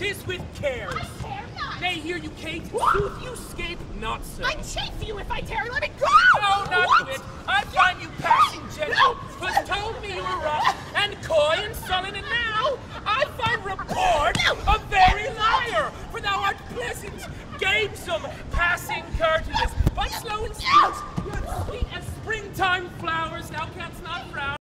'tis with cares. I care not. Nay, hear you, Kate. Sooth you scape not so. I chafe you if I tarry. Let me go! Oh, not a bit. I find you passing gentle. 'Twas told me you were rough and coy and sullen, and now I find report a very liar. For thou art pleasant, gamesome, passing courteous, but slow and sweet. Sweet as springtime flowers, thou canst not frown.